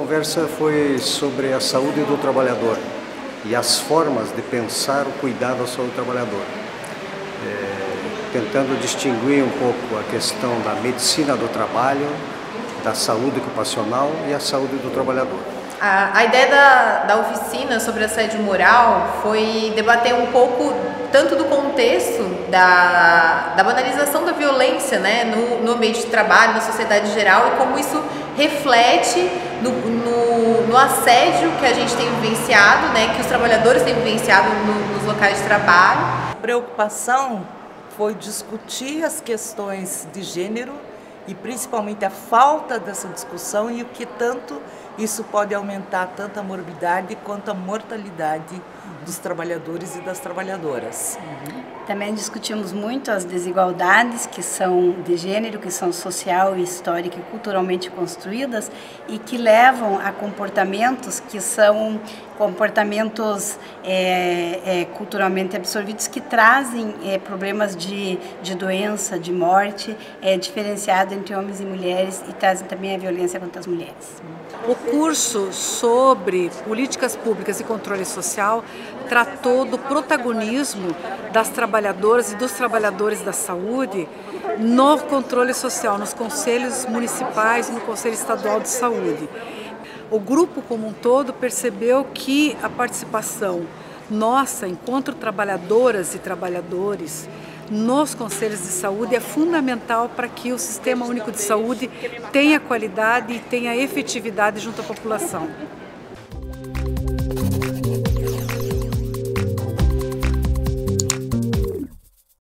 conversa foi sobre a saúde do trabalhador e as formas de pensar o cuidado à saúde do trabalhador, tentando distinguir um pouco a questão da medicina do trabalho, da saúde ocupacional e a saúde do trabalhador. A ideia da oficina sobre assédio moral foi debater um pouco tanto do contexto da banalização da violência, né, no ambiente de trabalho, na sociedade geral, e como isso reflete no assédio que a gente tem vivenciado, né, que os trabalhadores têm vivenciado nos locais de trabalho. A preocupação foi discutir as questões de gênero e principalmente a falta dessa discussão e o que tanto isso pode aumentar tanto a morbidade quanto a mortalidade dos trabalhadores e das trabalhadoras. Também discutimos muito as desigualdades que são de gênero, que são social, histórica e culturalmente construídas e que levam a comportamentos que são comportamentos culturalmente absorvidos que trazem problemas de doença, de morte, diferenciado entre homens e mulheres e trazem também a violência contra as mulheres. O curso sobre políticas públicas e controle social tratou do protagonismo das trabalhadoras e dos trabalhadores da saúde no controle social, nos conselhos municipais e no Conselho Estadual de Saúde. O grupo como um todo percebeu que a participação nossa, enquanto trabalhadoras e trabalhadores, nos conselhos de saúde é fundamental para que o Sistema Único de Saúde tenha qualidade e tenha efetividade junto à população.